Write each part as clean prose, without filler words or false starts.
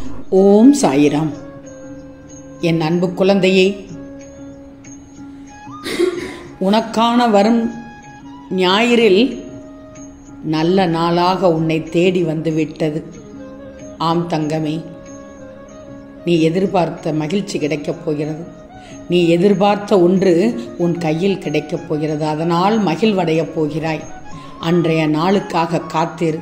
ஓம் சாயிராம். என் அன்பு குழந்தையே, உனக்கான வரும் ஞாயிறில் நல்ல நாளாக உன்னை தேடி வந்து விட்டது. ஆம் தங்கமே, நீ எதிர்பார்த்த மகிழ்ச்சி கிடைக்கப் போகிறது. நீ எதிர்பார்த்த ஒன்று உன் கையில் கிடைக்கப் போகிறது. அதனால் மகிழ்வடையப் போகிறாய். அன்றைய நாளுக்காக காத்திரு,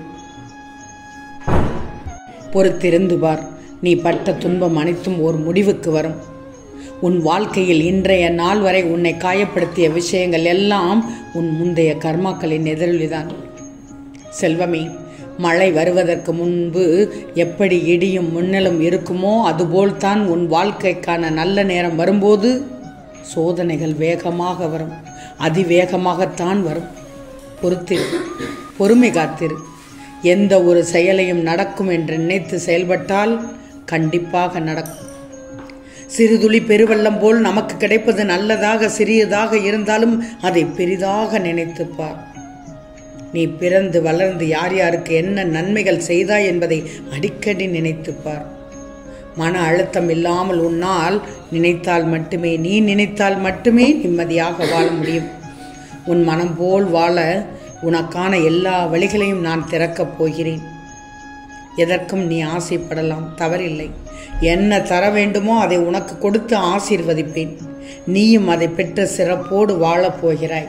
பொறுத்திருந்து பார். நீ பட்ட துன்பம் அனைத்தும் ஒரு முடிவுக்கு வரும். உன் வாழ்க்கையில் இன்றைய நாள் வரை உன்னை காயப்படுத்திய விஷயங்கள் எல்லாம் உன் முந்தைய கர்மாக்களின் எதிரொலிதான். செல்வமே, மழை வருவதற்கு முன்பு எப்படி இடியும் மின்னலும் இருக்குமோ அதுபோல்தான் உன் வாழ்க்கைக்கான நல்ல நேரம் வரும்போது சோதனைகள் வேகமாக வரும். அதிவேகமாகத்தான் வரும். பொறுத்திரு, பொறுமை காத்திரு. எந்த ஒரு செயலையும் நடக்கும் என்று நினைத்து செயல்பட்டால் கண்டிப்பாக நடக்கும். சிறுதுளி பெருவெள்ளம் போல் நமக்கு கிடைப்பது நல்லதாக சிறியதாக இருந்தாலும் அதை பெரிதாக நினைத்துப்பார். நீ பிறந்து வளர்ந்து யார் யாருக்கு என்ன நன்மைகள் செய்தாய் என்பதை அடிக்கடி நினைத்துப்பார். மன அழுத்தம் இல்லாமல் உன்னால் நினைத்தால் மட்டுமே, நீ நினைத்தால் மட்டுமே நிம்மதியாக வாழ முடியும். உன் மனம் போல் வாழ உனக்கான எல்லா வழிகளையும் நான் திறக்கப் போகிறேன். எதற்கும் நீ ஆசைப்படலாம், தவறில்லை. என்ன தர வேண்டுமோ அதை உனக்கு கொடுத்து ஆசீர்வதிப்பேன். நீயும் அதை பெற்ற சிறப்போடு வாழப் போகிறாய்.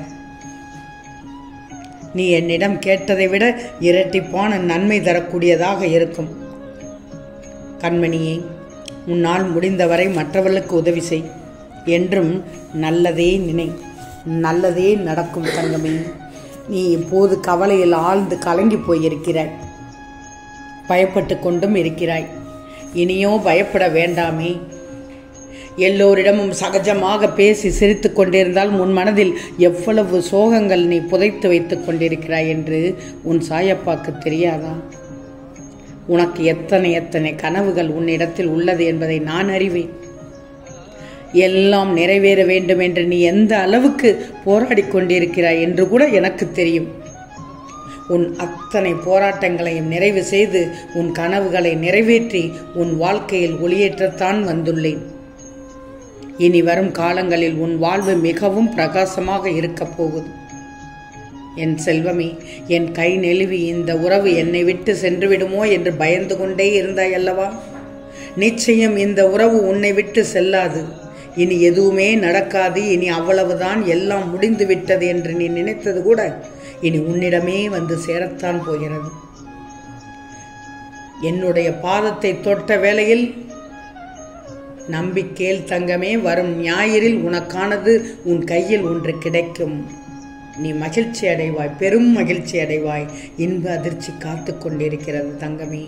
நீ என்னிடம் கேட்டதை விட இரட்டிப்பான நன்மை தரக்கூடியதாக இருக்கும். கண்மணியே, உன்னால் முடிந்தவரை மற்றவர்களுக்கு உதவி செய். என்றும் நல்லதே நினை, நல்லதே நடக்கும். தங்கமே, நீ இப்போது கவலையில் ஆழ்ந்து கலங்கி போயிருக்கிறாய், பயப்பட்டு கொண்டும் இருக்கிறாய். இனியோ பயப்பட வேண்டாமே. எல்லோரிடமும் சகஜமாக பேசி சிரித்து கொண்டிருந்தால் உன் மனதில் எவ்வளவு சோகங்கள் நீ புதைத்து வைத்துக் கொண்டிருக்கிறாய் என்று உன் சாயப்பாக்கு தெரியாதா? உனக்கு எத்தனை எத்தனை கனவுகள் உன்னிடத்தில் உள்ளது என்பதை நான் அறிவேன். எல்லாம் நிறைவேற வேண்டும் என்று நீ எந்த அளவுக்கு போராடி கொண்டிருக்கிறாய் என்று கூட எனக்கு தெரியும். உன் அத்தனை போராட்டங்களையும் நிறைவு செய்து உன் கனவுகளை நிறைவேற்றி உன் வாழ்க்கையில் ஒளியேற்றத்தான் வந்துள்ளேன். இனி வரும் காலங்களில் உன் வாழ்வு மிகவும் பிரகாசமாக இருக்கப் போகுது. என் செல்வமே, என் கை நெழுவி இந்த உறவு என்னை விட்டு சென்று விடுமோ என்று பயந்து கொண்டே இருந்தாய் அல்லவா? நிச்சயம் இந்த உறவு உன்னை விட்டு செல்லாது. இனி எதுவுமே நடக்காது, இனி அவ்வளவுதான், எல்லாம் முடிந்து விட்டது என்று நீ நினைத்தது கூட இனி உன்னிடமே வந்து சேரத்தான் போகிறது. என்னுடைய பாதத்தை தொட்ட வேளையில் நம்பிக்கையில் தங்கமே, வரும் ஞாயிறில் உனக்கானது உன் கையில் ஒன்று கிடைக்கும். நீ மகிழ்ச்சி அடைவாய், பெரும் மகிழ்ச்சி அடைவாய். இன்ப அதிர்ச்சி காத்து கொண்டிருக்கிறது தங்கமே.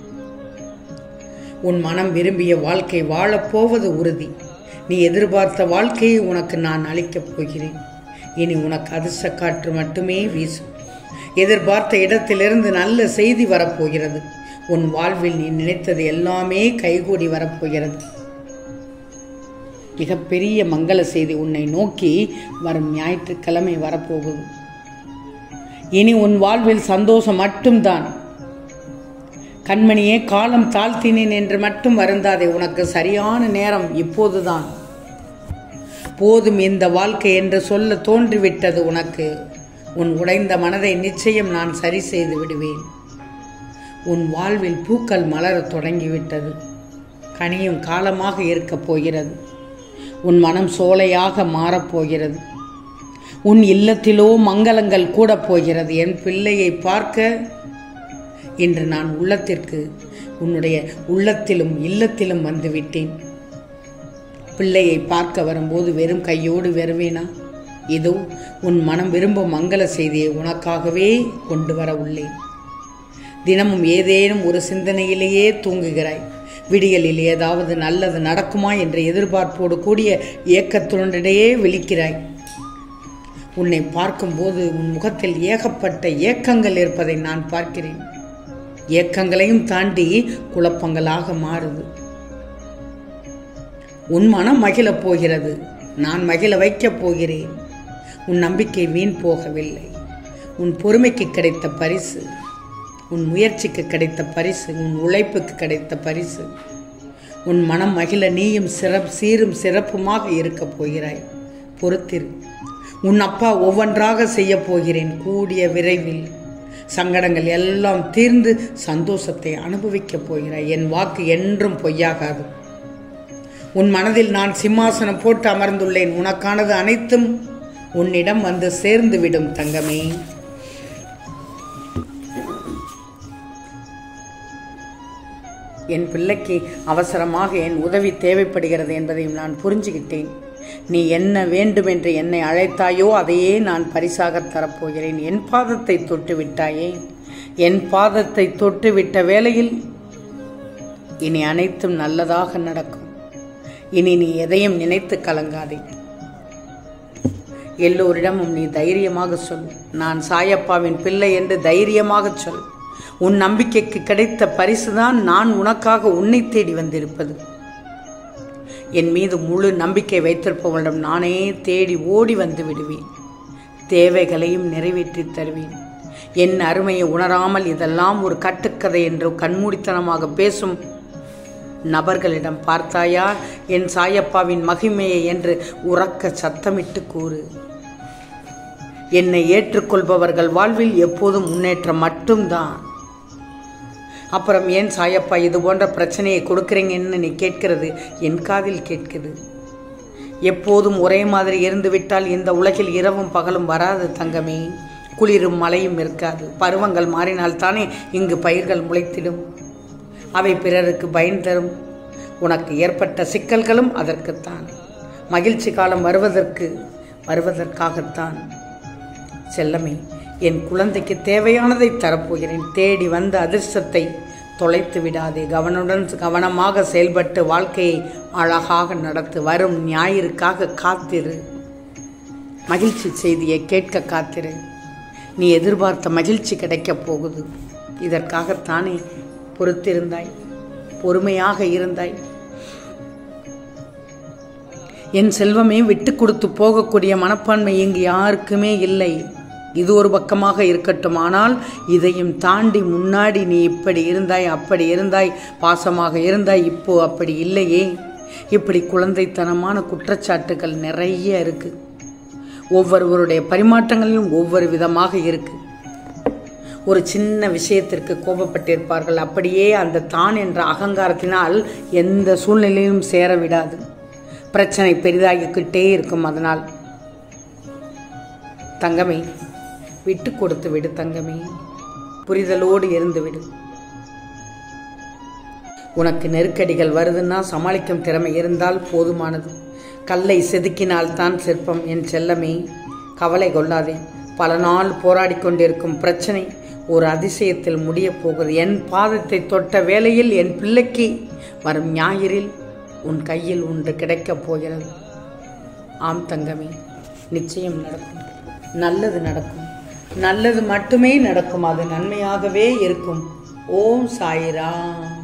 உன் மனம் விரும்பிய வாழ்க்கை வாழப்போவது உறுதி. நீ எதிர்பார்த்த வாழ்க்கையை உனக்கு நான் அளிக்கப் போகிறேன். இனி உனக்கு அதிர்ஷ்ட காற்று மட்டுமே வீசும். எதிர்பார்த்த இடத்திலிருந்து நல்ல செய்தி வரப்போகிறது. உன் வாழ்வில் நீ நினைத்தது எல்லாமே கைகூடி வரப்போகிறது. மிகப்பெரிய மங்கள செய்தி உன்னை நோக்கி வரும் ஞாயிற்றுக்கிழமை வரப்போகுது. இனி உன் வாழ்வில் சந்தோஷம் மட்டும்தான். கண்மணியே, காலம் தாழ்த்தினேன் என்று மட்டும் வருந்தாதே. உனக்கு சரியான நேரம் இப்போதுதான். போதும் இந்த வாழ்க்கை என்று சொல்ல தோன்றிவிட்டது உனக்கு. உன் உடைந்த மனதை நிச்சயம் நான் சரி செய்து விடுவேன். உன் வாழ்வில் பூக்கள் மலரத் தொடங்கிவிட்டது. கனியும் காலமாக இருக்கப் போகிறது. உன் மனம் சோலையாக மாறப்போகிறது. உன் இல்லத்திலோ மங்களங்கள் கூட போகிறது. என் பிள்ளையை பார்க்க இன்று நான் உள்ளத்திற்கு, உன்னுடைய உள்ளத்திலும் இல்லத்திலும் வந்துவிட்டேன். பிள்ளையை பார்க்க வரும்போது வெறும் கையோடு வருவேனா? இதோ உன் மனம் விரும்பும் மங்கள செய்தியை உனக்காகவே கொண்டு வர உள்ளேன். தினமும் ஏதேனும் ஒரு சிந்தனையிலேயே தூங்குகிறாய். விடியலில் ஏதாவது நல்லது நடக்குமா என்ற எதிர்பார்ப்போடு கூடிய ஏக்கத்துடனேயே விழிக்கிறாய். உன்னை பார்க்கும்போது உன் முகத்தில் ஏகப்பட்ட ஏக்கங்கள் இருப்பதை நான் பார்க்கிறேன். ஏக்கங்களையும் தாண்டி குழப்பங்களாக மாறுது. உன் மனம் மகிழப் போகிறது. நான் மகிழ வைக்கப் போகிறேன். உன் நம்பிக்கை வீண் போகவில்லை. உன் பொறுமைக்கு கிடைத்த பரிசு உன் முயற்சிக்கு கிடைத்த பரிசு, உன் உழைப்புக்கு கிடைத்த பரிசு. உன் மனம் மகிழ நீயும் சீரும் சிறப்புமாக இருக்கப் போகிறாய். பொறுத்திரு. உன் அப்பா ஒவ்வொன்றாக செய்ய போகிறேன். கூடிய விரைவில் சங்கடங்கள் எல்லாம் தீர்ந்து சந்தோஷத்தை அனுபவிக்கப் போகிறாய். என் வாக்கு என்றும் பொய்யாகாது. உன் மனதில் நான் சிம்மாசனம் போட்டு அமர்ந்துள்ளேன். உனக்கானது அனைத்தும் உன்னிடம் வந்து சேர்ந்து விடும் தங்கமே. என் பிள்ளைக்கு அவசரமாக என் உதவி தேவைப்படுகிறது என்பதையும் நான் புரிஞ்சுக்கிட்டேன். நீ என்ன வேண்டுமென்று என்னை அழைத்தாயோ அதையே நான் பரிசாக தரப்போகிறேன். என் பாதத்தை தொட்டு விட்டாயே, என் பாதத்தை தொட்டு விட்ட வேளையில் இனி அனைத்தும் நல்லதாக நடக்கும். இனி நீ எதையும் நினைத்து கலங்காதே. எல்லோரிடமும் நீ தைரியமாக சொல். நான் சாயப்பாவின் பிள்ளை என்று தைரியமாக சொல். உன் நம்பிக்கைக்கு கிடைத்த பரிசுதான் நான் உனக்காக உன்னை தேடி வந்திருப்பது. என் மீது முழு நம்பிக்கை வைத்திருப்பவனிடம் நானே தேடி ஓடி வந்து விடுவேன். தேவைகளையும் நிறைவேற்றி தருவேன். என் அருமையை உணராமல் இதெல்லாம் ஒரு கட்டுக்கதை என்று கண்மூடித்தனமாக பேசும் நபர்களிடம் பார்த்தாயா என் சாயப்பாவின் மகிமையை என்று உறக்க சத்தமிட்டு கூறு. என்னை ஏற்றுக்கொள்பவர்கள் வாழ்வில் எப்போதும் முன்னேற்றம் மட்டும்தான். அப்புறம் ஏன் சாயப்பா இது போன்ற பிரச்சனையை கொடுக்குறீங்கன்னு நீ கேட்கிறது என் காதில் கேட்குது. எப்போதும் ஒரே மாதிரி இருந்துவிட்டால் இந்த உலகில் இரவும் பகலும் வராது தங்கமே. குளிரும் மழையும் இருக்காது. பருவங்கள் மாறினால்தானே இங்கு பயிர்கள் முளைத்திடும். அவை பிறருக்கு பயன் தரும். உனக்கு ஏற்பட்ட சிக்கல்களும் அதற்குத்தான். மகிழ்ச்சி காலம் வருவதற்காகத்தான். செல்லமே, என் குழந்தைக்கு தேவையானதை தரப்போகிறேன். தேடி வந்த அதிர்ஷ்டத்தை தொலைத்து விடாதே. கவனமாக செயல்பட்டு வாழ்க்கையை அழகாக நடத்து. வரும் ஞாயிறுக்காக காத்திரு. மகிழ்ச்சி செய்தியை கேட்க காத்திரு. நீ எதிர்பார்த்த மகிழ்ச்சி கிடைக்கப் போகுது. இதற்காகத்தானே பொறுத்திருந்தாய், பொறுமையாக இருந்தாய். என் செல்வமே, விட்டு கொடுத்து போகக்கூடிய மனப்பான்மை இங்கு யாருக்குமே இல்லை. இது ஒரு பக்கமாக இருக்கட்டும். ஆனால் இதையும் தாண்டி முன்னாடி நீ இப்படி இருந்தாய், அப்படி இருந்தாய், பாசமாக இருந்தாய், இப்போ அப்படி இல்லையே. இப்படி குழந்தைத்தனமான குற்றச்சாட்டுகள் நிறைய இருக்கு. ஒவ்வொருவருடைய பரிமாற்றங்களிலும் ஒவ்வொரு விதமாக இருக்கு. ஒரு சின்ன விஷயத்திற்கு கோபப்பட்டிருப்பார்கள். அப்படியே அந்த தான் என்ற அகங்காரத்தினால் எந்த சூழ்நிலையும் சேர விடாது. பிரச்சனை பெரிதாகிக்கிட்டே இருக்கும். அதனால் தங்கமே, விட்டு கொடுத்து விடு தங்கமே. புரிதலோடு இருந்து விடு. உனக்கு நெருக்கடிகள் வருதுன்னா சமாளிக்கும் திறமை இருந்தால் போதுமானது. கல்லை செதுக்கினால்தான் சிற்பம். என் செல்லமே, கவலை கொள்ளாதே. பல நாள் போராடி கொண்டிருக்கும் பிரச்சனை ஒரு அதிசயத்தில் முடிய போகுது. என் பாதத்தை தொட்ட வேளையில் என் பிள்ளைக்கு வரும் ஞாயிறில் உன் கையில் ஒன்று கிடைக்கப் போகிறது. ஆம் தங்கமே, நிச்சயம் நடக்கும். நல்லது நடக்கும். நல்லது மட்டுமே நடக்கும். அது நன்மையாகவே இருக்கும். ஓம் சாய்ராம்.